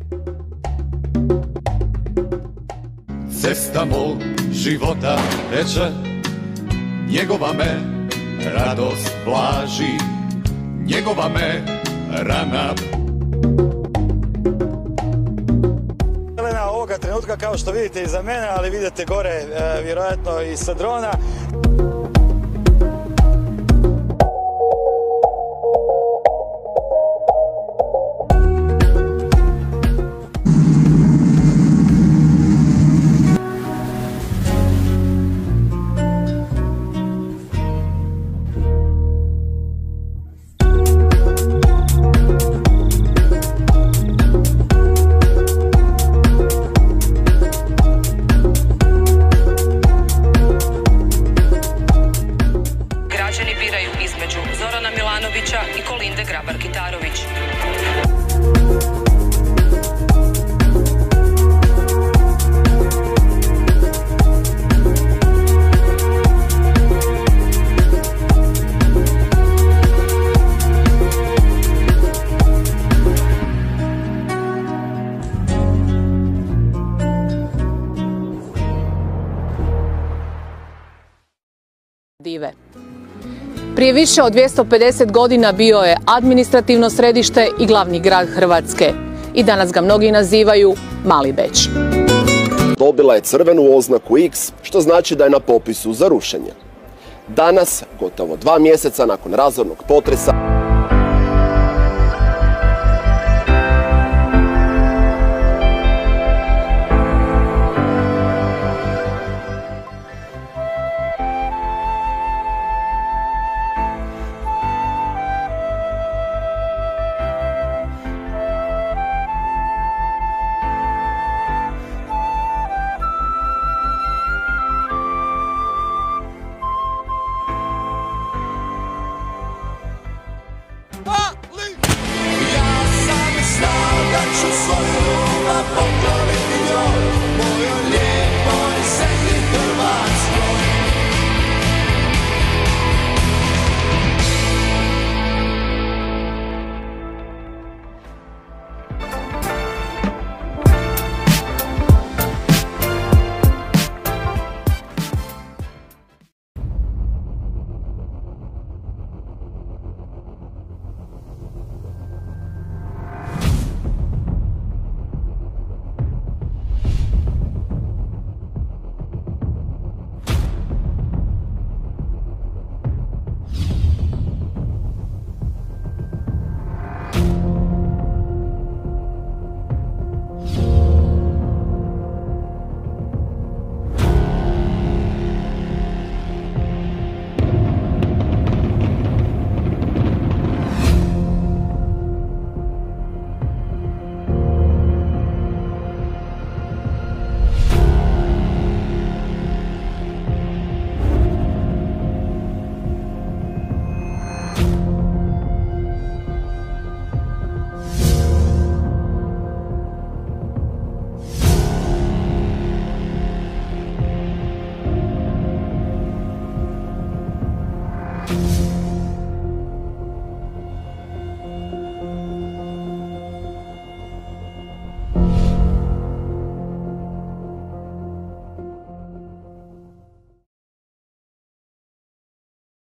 Cesta mog života teče, njegova me radost blaži, njegova me rana. Ovoga trenutka, kao što vidite iza mene, ali vidite gore vjerojatno i sa drona. Između Zorana Milanovića i Kolinde Grabar-Kitarović. Dive. Prije više od 250 godina bio je administrativno središte i glavni grad Hrvatske. I danas ga mnogi nazivaju Mali Beč. Dobila je crvenu oznaku X, što znači da je na popisu za rušenje. Danas, gotovo 2 mjeseca nakon razornog potresa, Ja sam znao da ću svoju